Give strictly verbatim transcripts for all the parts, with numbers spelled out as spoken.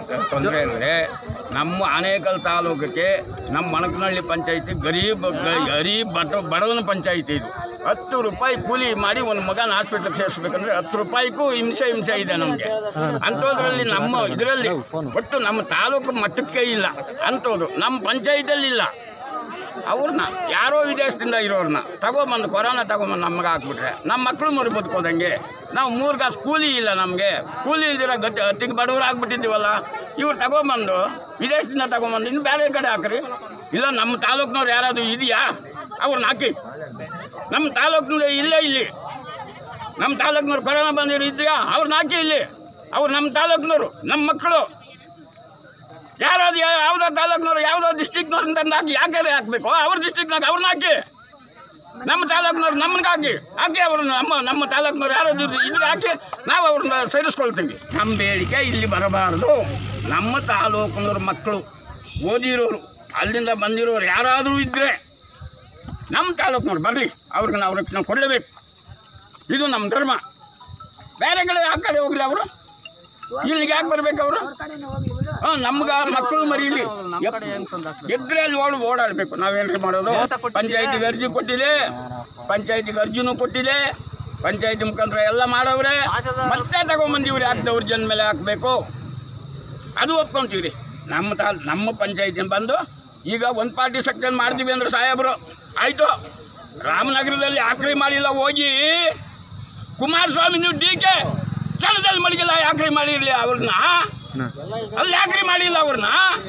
ತೊಂದರೆ ಅಂದರೆ ನಮ್ಮ ಆನೇಕಲ್ ತಾಲೂಕಿಗೆ ನಮ್ಮ ಮಣಕನಹಳ್ಳಿ ಪಂಚಾಯಿತಿ ಗರೀಬ್ ಗರೀಬ್ ಬಡ ಬಡವನ ಪಂಚಾಯಿತಿ ಇದು. ಹತ್ತು ರೂಪಾಯಿ ಕೂಲಿ ಮಾಡಿ ಒಂದು ಮಗನ ಹಾಸ್ಪಿಟ್ಲಿಗೆ ಸೇರಿಸ್ಬೇಕಂದ್ರೆ ಹತ್ತು ರೂಪಾಯಿಗೂ ಹಿಂಸೆ ಹಿಂಸೆ ಇದೆ ನಮಗೆ. ಅಂಥದ್ರಲ್ಲಿ ನಮ್ಮ ಇದರಲ್ಲಿ ಒಟ್ಟು ನಮ್ಮ ತಾಲೂಕು ಮಟ್ಟಕ್ಕೆ ಇಲ್ಲ ಅಂಥದ್ದು, ನಮ್ಮ ಪಂಚಾಯಿತಿಯಲ್ಲಿ ಇಲ್ಲ. ಅವ್ರನ್ನ ಯಾರೋ ವಿದೇಶದಿಂದ ಇರೋರನ್ನ ತಗೊಬಂದು ಕೊರೋನಾ ತಗೊಂಬಂದು ನಮಗೆ ಹಾಕ್ಬಿಟ್ರೆ ನಮ್ಮ ಮಕ್ಕಳು ಮರು ಬದುಕೋದಂಗೆ. ನಾವು ಮೂರು ಕಾಸು ಕೂಲಿ ಇಲ್ಲ, ನಮಗೆ ಕೂಲಿ ಇಲ್ದಿರೋ ಗತಿ ಹತ್ತಿಗೆ ಬಡವರು ಆಗ್ಬಿಟ್ಟಿದ್ದೀವಲ್ಲ. ಇವ್ರು ತಗೊಂಬಂದು ವಿದೇಶದಿಂದ ತಗೊಂಬಂದು ಇನ್ನು ಬೇರೆ ಕಡೆ ಹಾಕ್ರಿ. ಇಲ್ಲ ನಮ್ಮ ತಾಲೂಕಿನವ್ರು ಯಾರಾದರೂ ಇದೆಯಾ ಅವ್ರನ್ನ ಹಾಕಿ. ನಮ್ಮ ತಾಲೂಕಿನವ್ರು ಇಲ್ಲೇ ಇಲ್ಲಿ ನಮ್ಮ ತಾಲೂಕಿನವ್ರು ಕೊರೋನಾ ಬಂದಿರೋ ಇದೆಯಾ ಅವ್ರನ್ನ ಹಾಕಿ ಇಲ್ಲಿ. ಅವ್ರು ನಮ್ಮ ತಾಲೂಕಿನವರು, ನಮ್ಮ ಮಕ್ಕಳು ಯಾರಾದ್ರು ಯಾವುದೋ ತಾಲೂಕಿನವ್ರು ಯಾವುದೋ ಡಿಸ್ಟ್ರಿಕ್ನವ್ರು ತಂದು ಹಾಕಿ ಯಾಕೆ ಹಾಕಬೇಕು? ಅವ್ರ ಡಿಸ್ಟ್ರಿಕ್ನಾಗ ಅವ್ರನ್ನ ಹಾಕಿ, ನಮ್ಮ ತಾಲೂಕಿನವ್ರು ನಮ್ಮನ್ನ ಹಾಕಿ ಹಾಕಿ ಅವ್ರನ್ನ ನಮ್ಮ ನಮ್ಮ ತಾಲೂಕಿನವ್ರು ಯಾರಾದ್ರು ಇದ್ರೆ ಹಾಕಿ ನಾವು ಅವ್ರನ್ನ ಸೇರಿಸ್ಕೊಳ್ತೀವಿ. ನಮ್ಮ ಬೇಡಿಕೆ ಇಲ್ಲಿ ಬರಬಾರ್ದು. ನಮ್ಮ ತಾಲೂಕಿನವ್ರ ಮಕ್ಕಳು ಓದಿರೋರು ಅಲ್ಲಿಂದ ಬಂದಿರೋರು ಯಾರಾದರೂ ಇದ್ದರೆ ನಮ್ಮ ತಾಲೂಕಿನವ್ರು ಬರಲಿ, ಅವ್ರಿಗೆ ನಾವು ರಕ್ಷಣೆ ಕೊಡಲೇಬೇಕು. ಇದು ನಮ್ಮ ಧರ್ಮ. ಬೇರೆ ಕಡೆ ಆ ಕಡೆ ಹೋಗಲಿ, ಅವರು ಇಲ್ಲಿಗೆ ಯಾಕೆ ಬರ್ಬೇಕು ಅವರು? ಹಾಂ, ನಮ್ಗೆ ಮಕ್ಕಳು ಮರೀಲಿ ಎದ್ರೆ ಅಲ್ಲಿ ಓಡ್ ಓಡಾಡಬೇಕು. ನಾವೇನ್ರಿ ಮಾಡೋದು? ಪಂಚಾಯತಿಗೆ ಅರ್ಜಿ ಕೊಟ್ಟಿದೆ, ಪಂಚಾಯತಿಗೆ ಅರ್ಜಿನೂ ಕೊಟ್ಟಿದೆ, ಪಂಚಾಯತಿ ಮುಖಾಂತರ ಎಲ್ಲ ಮಾಡವ್ರೆ. ಮತ್ತೆ ತಗೊಂಬಂದಿವ್ರಿ ಯಾಕೆ ದೌರ್ಜನ್ಯ ಮೇಲೆ ಹಾಕಬೇಕು? ಅದು ಒಪ್ಕೊಂತೀವಿ ರೀ. ನಮ್ಮ ತಾ ನಮ್ಮ ಪಂಚಾಯತಿನ ಬಂದು ಈಗ ಒಂದು ಪಾರ್ಟಿ ಸೆಕ್ಷನ್ ಮಾಡ್ತೀವಿ ಅಂದ್ರೆ ಸಾಹೇಬರು ಆಯಿತು. ರಾಮನಗರದಲ್ಲಿ ಆಕ್ರಿ ಮಾಡಿಲ್ಲ, ಹೋಗಿ ಕುಮಾರಸ್ವಾಮಿ ನೀವು ಡಿ ಕೆ ಸ್ಥಳದಲ್ಲಿ ಮಡಗಿಲ್ಲ, ಯಾಕ್ರಿ ಮಾಡಿರಲಿ ಅವ್ರನ್ನ? ಅಲ್ಲಿ ಯಾಕ್ರಿ ಮಾಡಿಲ್ಲ ಅವ್ರನ್ನ?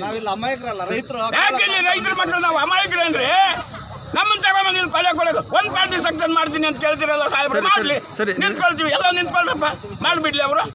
ಯಾಕೆ ರೈತರ ಮಕ್ಕಳು ನಾವು ಅಮಾಯಕರೇನ್ರಿ? ನಮ್ಮನ್ನ ತಗೊಂಬಂದು ಇಲ್ಲಿ ಕೊಲೆ ಕೊಡೋದು ಒಂದು ಪಾರ್ಟಿ ಸೆಕ್ಷನ್ ಮಾಡ್ತೀನಿ ಅಂತ ಕೇಳ್ತೀರಲ್ಲ ಸಾಹೇಬ್ರು, ಮಾಡಲಿ, ನಿಂತ್ಕೊಳ್ತೀವಿ, ಎಲ್ಲ ನಿಂತ್ಕೊಳ್ರಪ್ಪ, ಮಾಡಿಬಿಡ್ಲಿ ಅವರು.